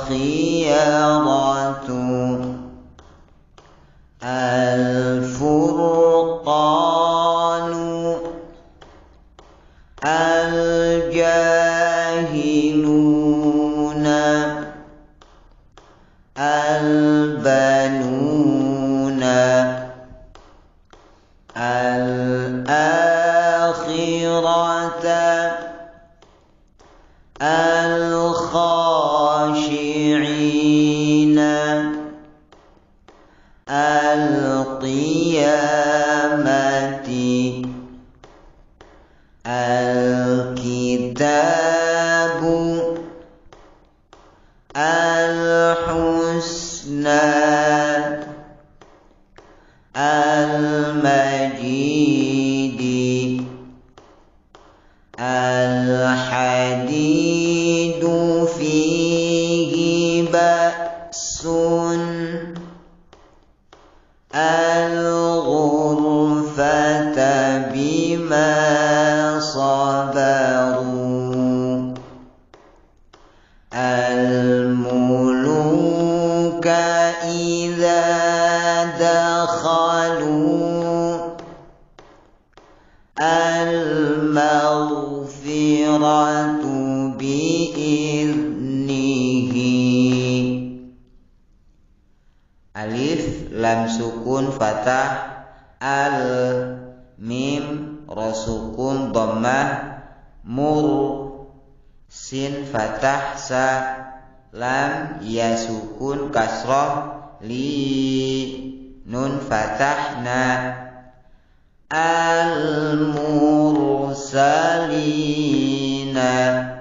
الفرقان الجاهلون البنون الآخرة الخاشعين القيامة الكتاب الحسنى المجيد الحديد فيه بأس الغرفة بما صبروا الملوك إذا دخلوا المغفرة بإذنه. Alif lam sukun fathah, al mim ra sukun dhammah, mur sin fathah, sa lam ya sukun kasrah, li nun fathah, na al mursalina.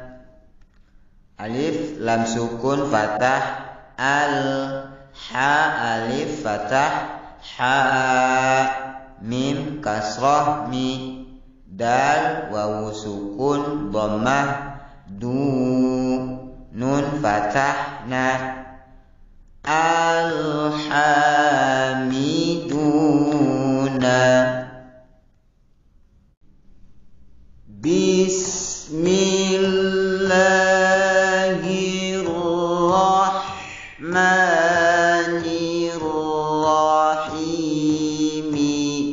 Alif lam sukun fathah, al ha alif fathah, ha mim kasrah, mi dal wawu sukun dhammah, du nun fathah, na alhamiduna. Bismillahirrahmanirrahim.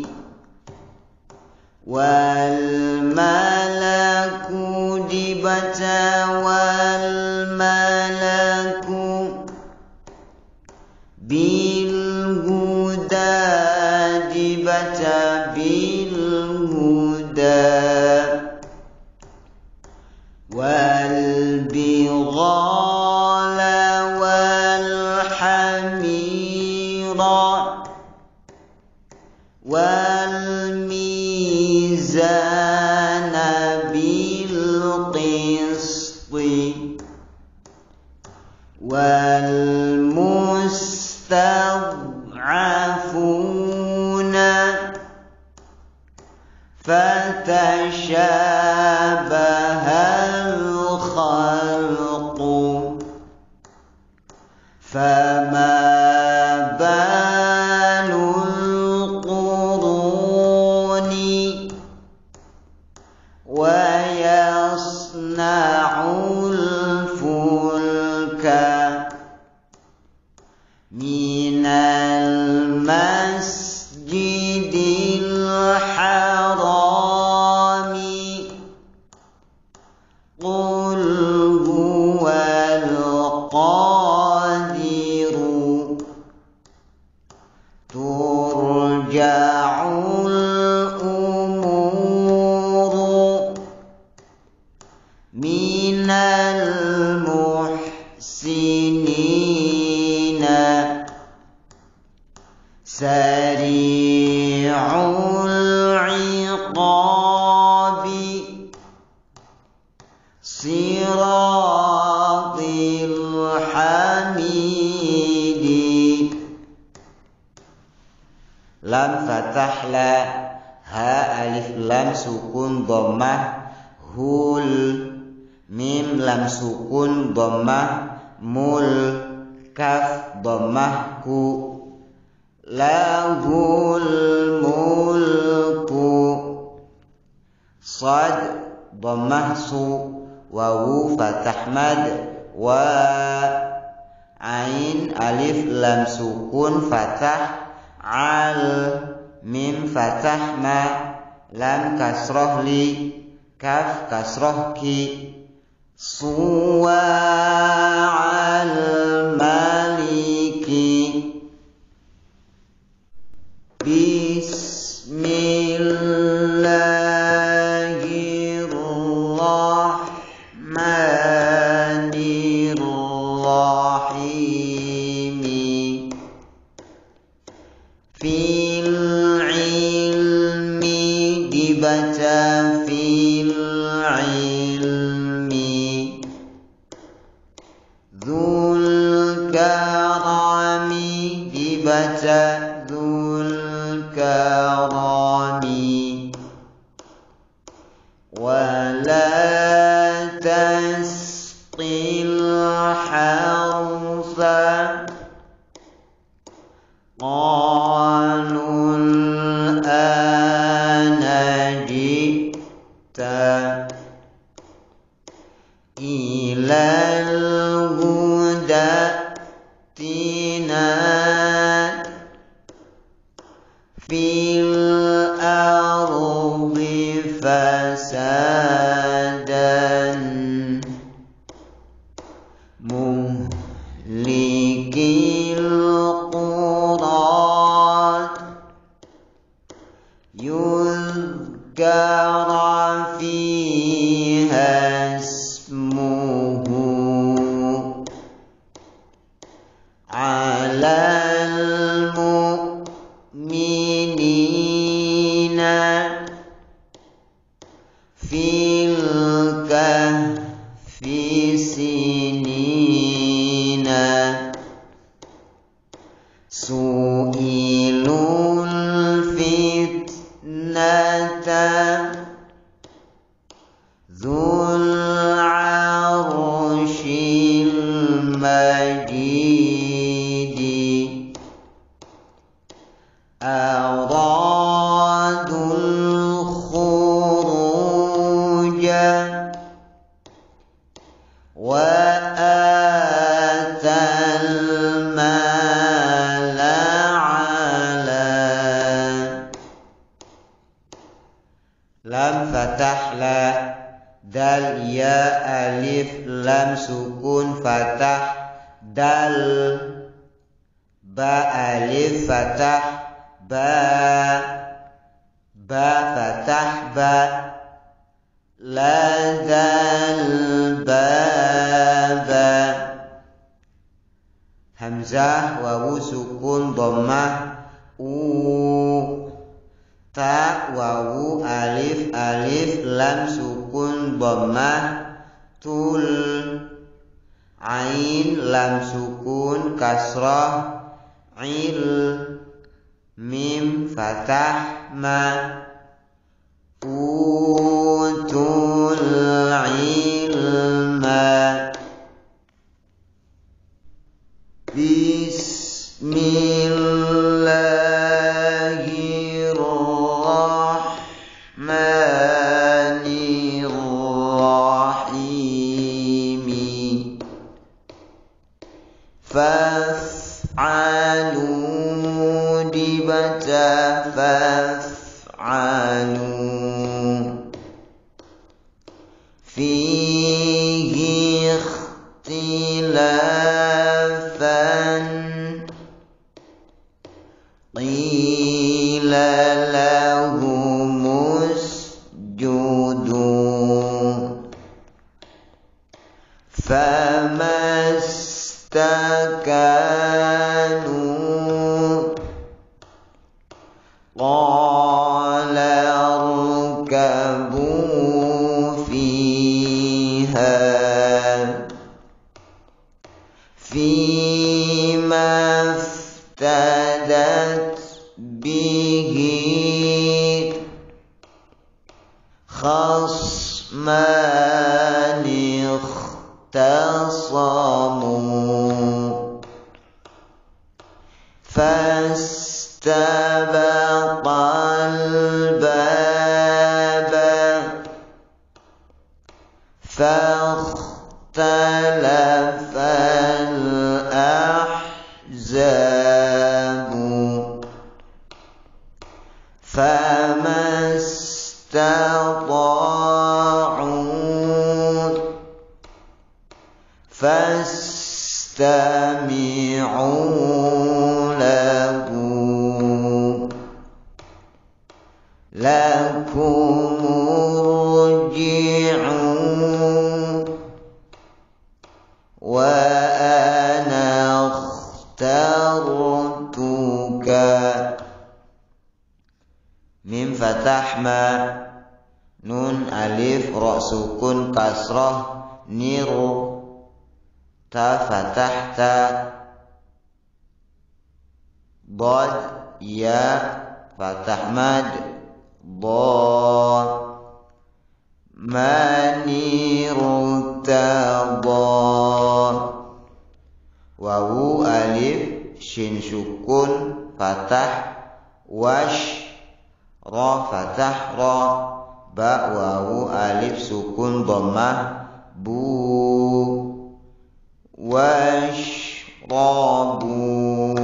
Wal malaku dibaca wal malaku, bil huda dibaca bil huda, wal bighala wal hamira, wal mizana bil qisti, wal mustad'afuna fatashabahal khalqu, fama balul quruni wa yasna'ul fulka minal masjidil harami, qul huwal qadiru turja'ul umuru minal muhsinina, sari'ul iqabi siratil hamidi. Lam fathah la, ha alif lam sukun dhammah, hul mim lam sukun dhammah, mul kaf dhammah, ku lahul mulku, sad dhammah su, wawu fathah mad, wa Ain alif lam sukun fathah, al mim fathah ma, lam kasroh li, kaf kasroh ki, suwa'al maliki. Bismillahirrahmanirrahim. Fil ilmi dibaca fil ilmi. Dzul karami dibaca dzul karami. Wala tasqil harsa qalul ana jita ilal huda tina fil ardi fasadan muhlikil qura yuzkara fiha ismuhu alal mu'minina fil kahfi sinina su'ilul fitnata dzul arsyil majidi aradul khuruja wa atal mala ala. Lam fathah la, dal ya alif lam sukun fathah, dal ba alif fathah ba, ba fathah ba, la dal ba ba. Hamzah wawu sukun dhammah u, ta wawu alif alif lam sukun dhammah tul, ain lam sukun kasrah il, mim fathah ma, utul ilma. Bismillahirrahmanirrahim. Faf'alu dibaca faf'alu. Fihi ikhtilafan qila lahumus judu famastakanu qala irkabu fiha fima iftadat bihi khasman ikhtasamu fastabaqal baba fakhtalafal fastami'u lahu lakum murji'u wa ana akhtartuka. Mim fathah ma, nun alif ra sukun kasrah niru, ta fathah ta, dad ya fathah mad, dad maniru ta dad, wawu alif shin sukun fathah wash, ra fathah ra, ba wawu alif sukun dhammah bu, washrabu.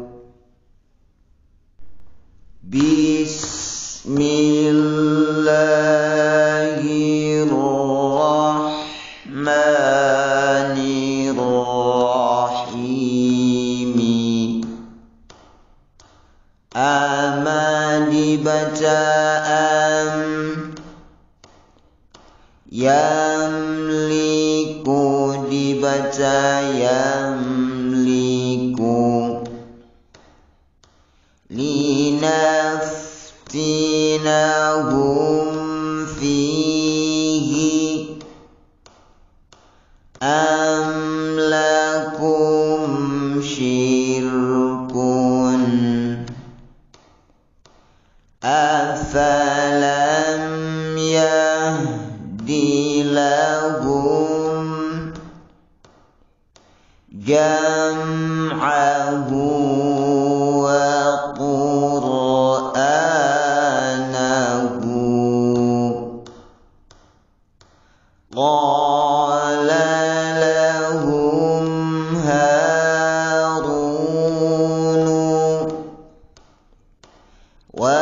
Bismillahirrahmanirrahim. Ama dibaca am, yamliku dibaca yamliku, linaftinahum fihi, am lakum syirkun, afalam yahdi lahum jam'ahu wa qur'anahu, qala lahum harunu wa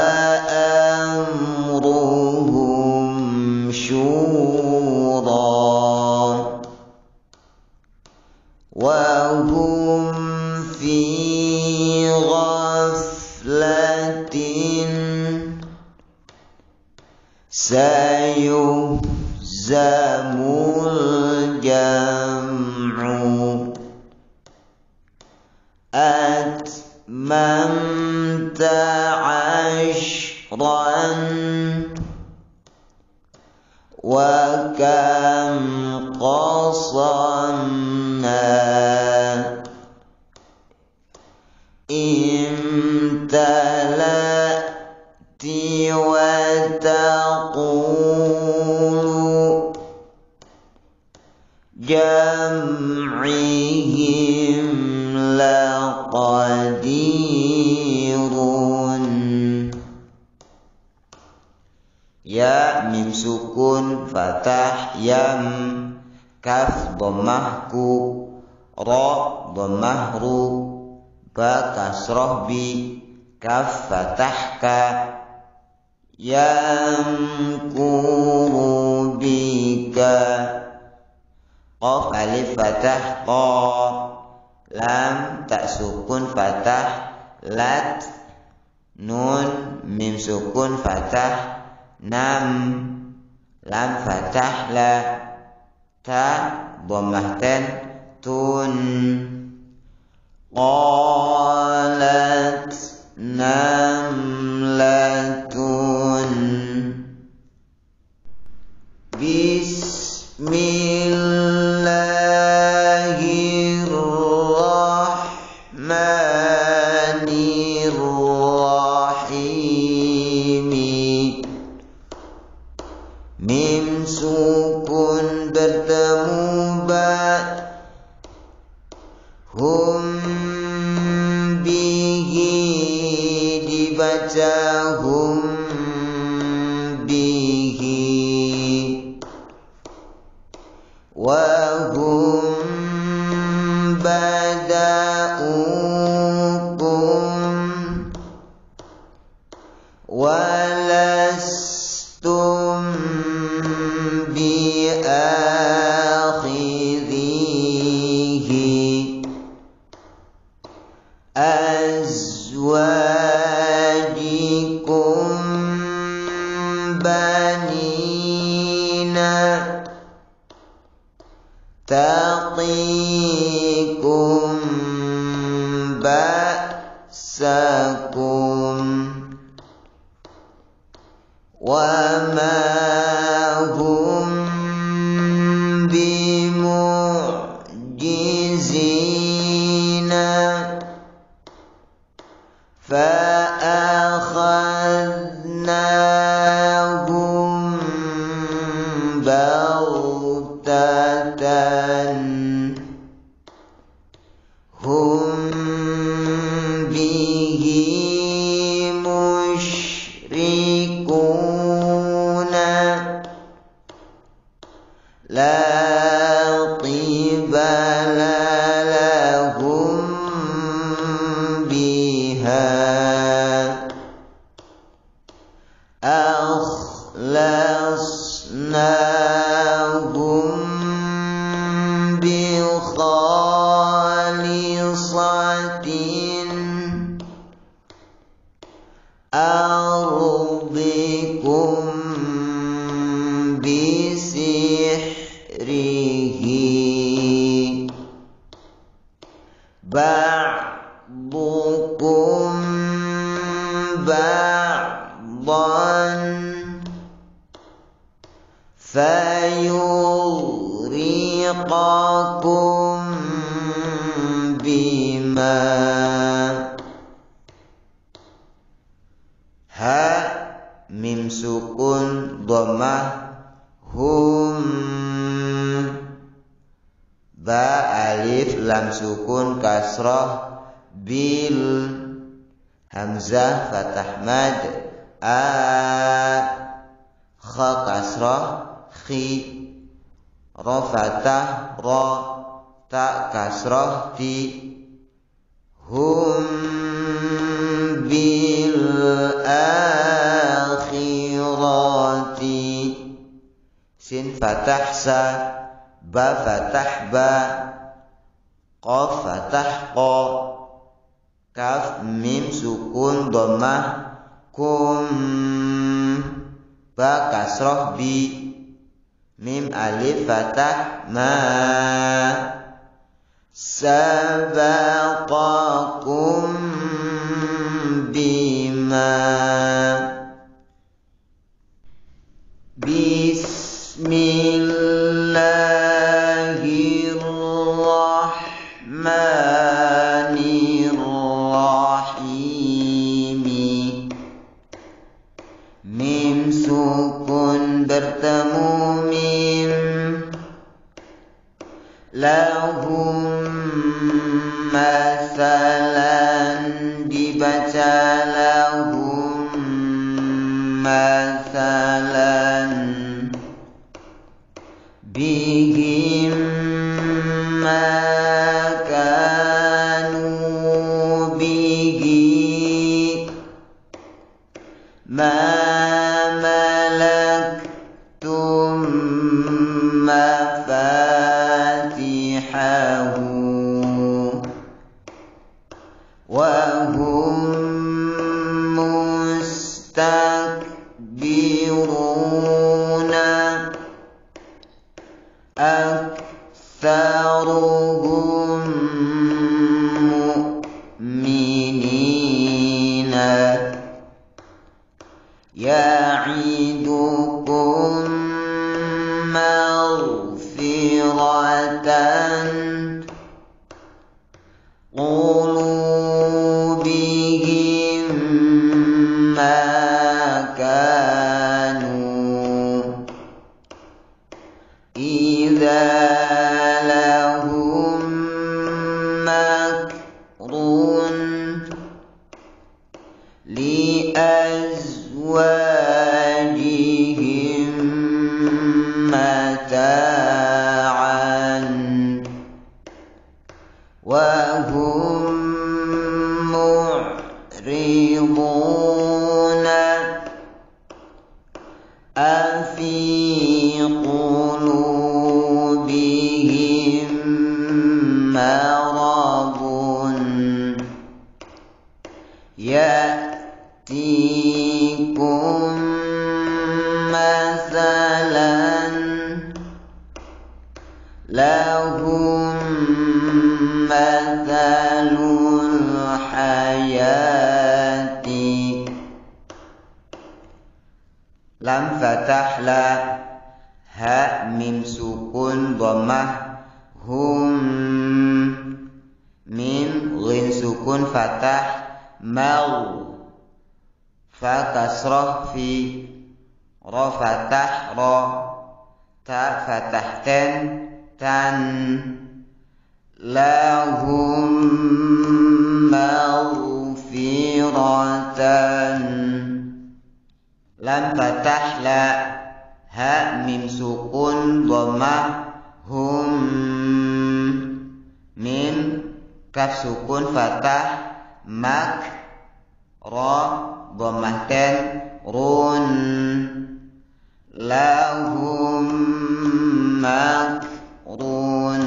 amruhum syura wa hum fi ghaflatin sayuhzamul jam'u, atmamta ashran wa kam qasamna, imtala'ti wa taqulu jam'ihim laqadirun. Ya mim sukun fathah yam, kaf dhammahku, ra dhammahru, ba kasrah bi, kaf fathah ka, yamkuru bika, qaf alif fathah qa, lam tak sukun fathah lat, nun mim sukun fathah nam, lam fathah la, ta dhammah ten tun, qalat namlatun. Bismillahirrahmanirrahim. Mim sukun bertemu ba, hum bihi dibaca hum bihi, wa hum bada'ukum walastum biakhidhihi, azwajikum banina taqikum ba'sakum wa ma hum bimu'jizina fa'akhadnahum baghtatan hum bihi musyrikuna la qibala lahum biha akhlasnahum bi khalisatin ardikum bisihrihi ba'dukum ba'dan fayuriqakum bima ha mim sukun dhammah hum ba alif lam sukun kasrah bil hamzah fathah mad a kha kasrah khi ra fathah ra ta kasrah ti hum bil akhirati sin fathah sa ba fathah ba qaf fathah qa kaf mim sukun dhammah kum ba kasrah bi mim alif fathah ma sabaqakum bima Bismillahirrahmanirrahim mim sukun bertemu mim lahum masalan dibaca lahum masalan bihim makanu bihi ma malaktum mafatihahu wa hum mustakbiruna aktsaruhum mu'minina ya'idukum maghfiratan qulubihim ma kanu idza lahum makrun li azwajihim mata'an wa hum mu'riduna afi qulubihim maradun ya'tikum masalan lahum mathalul hayati. Lam fathah la, ha mim sukun dhammah, hum mim ghin sukun fathah, mau fa kasrah fi, ra fathah ra, ta fathah tan, lahum maghfiratan. Lam fathah la, ha mim sukun dhammah, hum mim kaf sukun fathah, mak ra dhammah run, lahum makrun.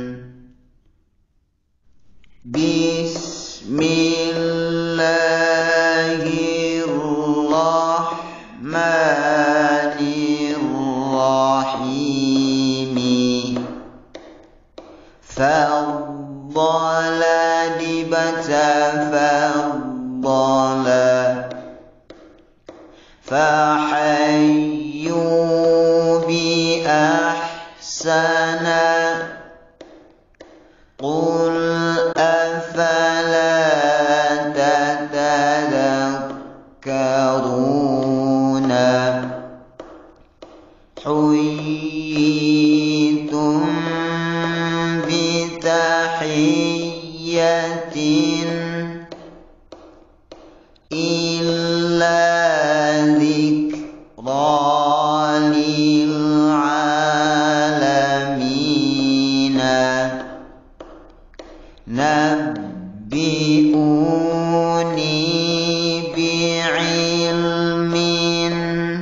Bismillahirrahmanirrahim. Faddala dibaca faddala, fahayyu bi ahsana, qul afala tatadhakkaruna, huyyitum bitahiyyatin illa dzikra lil alamin. Nabbi'uni bi'ilmin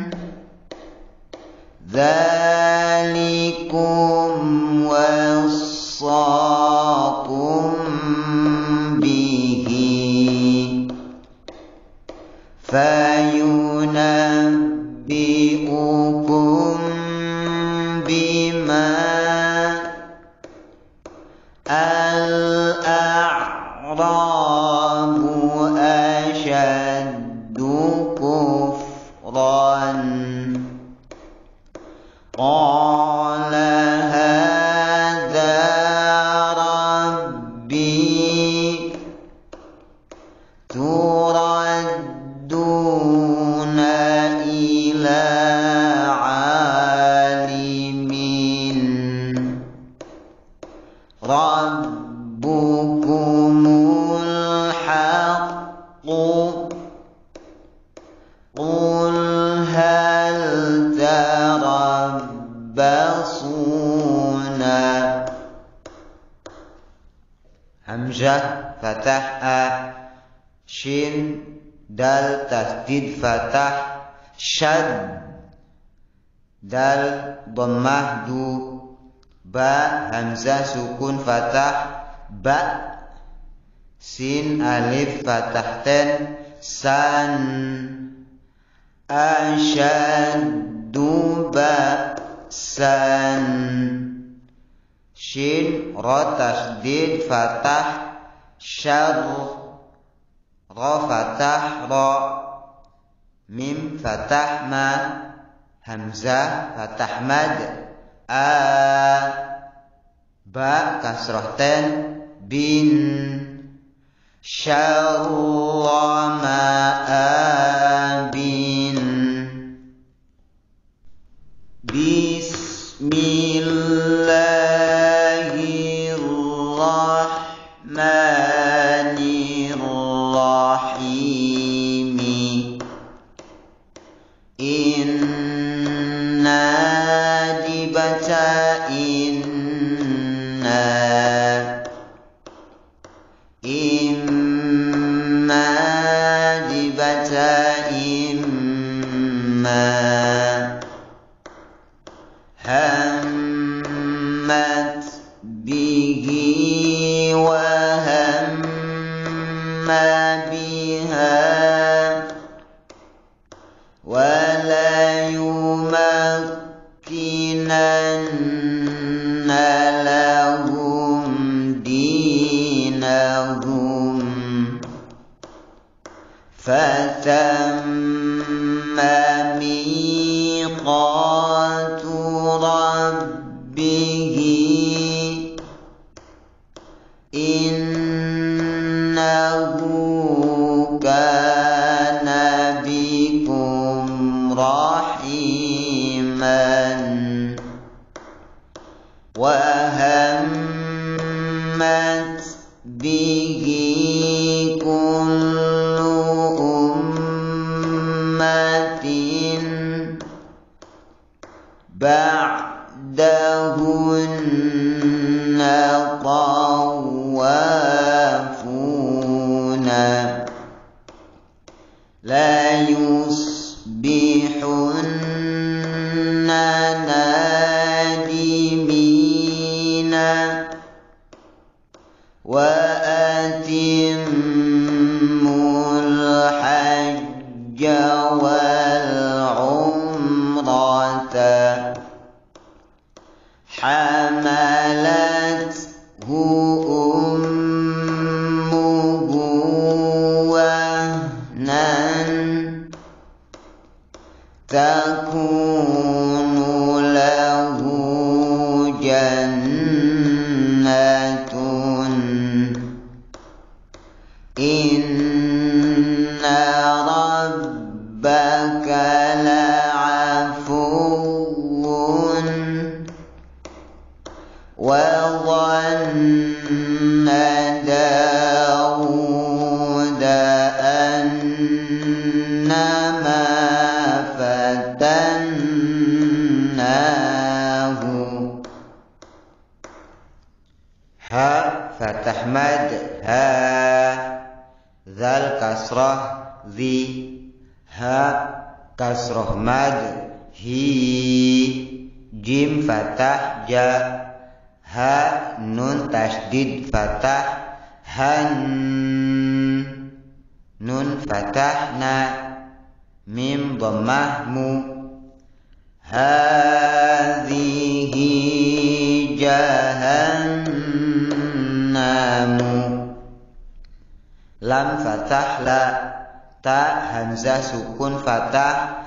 dzalikum wassaakum bihi, fayunabbi'ukum bima al-a'rabu ashaddu kufran, qala hadza rabbi turadduna ila alimin rabbukumul haqqu, qul hal tarabbasuna. Hamzah fathah a, shin dal tasdid fathah, shad dal dhammah du, ba hamzah sukun fathah, ba sin alif fathah ten, san asyaddu ba'san, shin ra tasdid fathah, syarr ra fathah ra, mim fathah ma, hamzah fathah mad, a ba kasrah ten, bin syarra ma'abin. Bismillahirrahmanirrahim. Inna dibaca inna, imma dibaca imma, hammat bihi wa hamma biha, فتم ميقات ربه إنه كان بكم رحيما وهمت به كل أمة بعدهن طوافون لا يصبحن نادمين وأتموا الحج والعمرة حملته أمه وهنا تكون له جنة إن ربك لعفو وظن داود أنما فتناه ها فتح مد ها zal kasrah zi ha kasrah mad hi jim fatah ja ha nun tasdid fatah han nun fatah na mim dhammah mu hadhihi jahannamu lam fatah la ta hamzah sukun fatah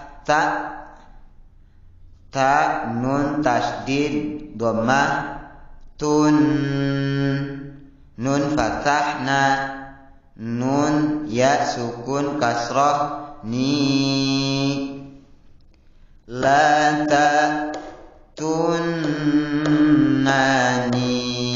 ta nun tasdid dhammah tun nun fatah na nun ya sukun kasrah ni la ta tunnani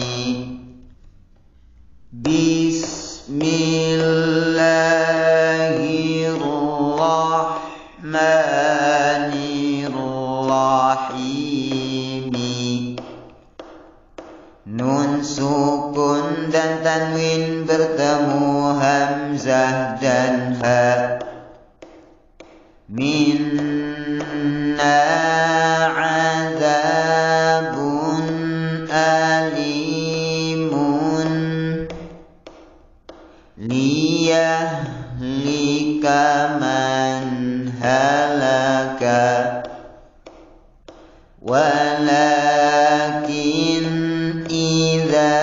Bismillahirrahmanirrahim. Nun sukun dan tanwin bertemu hamzah dan ha. Minna azabun alimun liyahlika man halaka walakin idza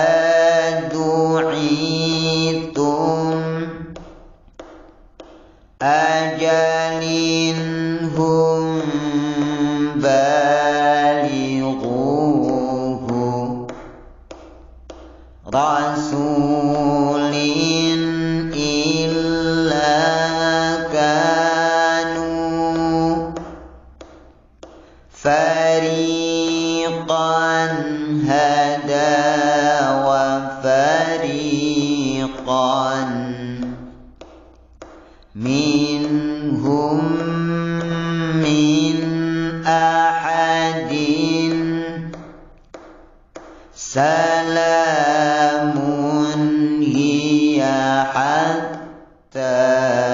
du'itum ajalin hum balighuhu rasulin illa kanu fariqan hada wa fariqan minhum min ahadin salamun hiya hatta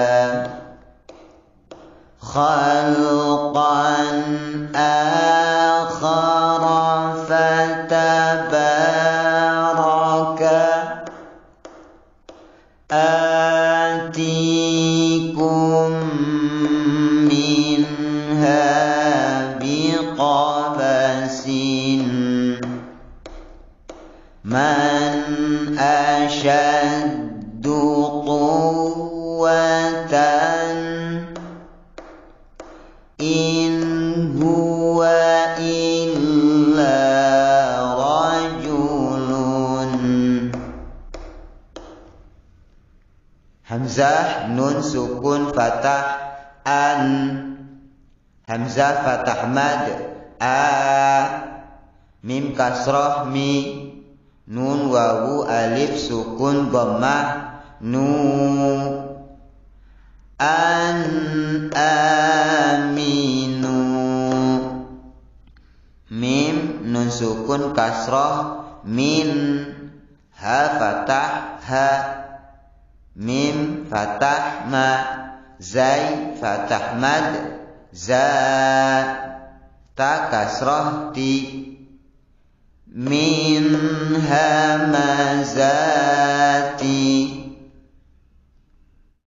khalqan akhara fatabaraka atikum minha biqabasin man ashaddu quwwatan Hamzah nun sukun fathah an. Hamzah fathah mad a. Mim kasroh mi. Nun wawu alif sukun dhammah nu. An aminu. Mim nun sukun kasroh min. Ha fathah ha. Mim fathah ma. Zai fathah mad za. Ta kasroh ti. Min hamaza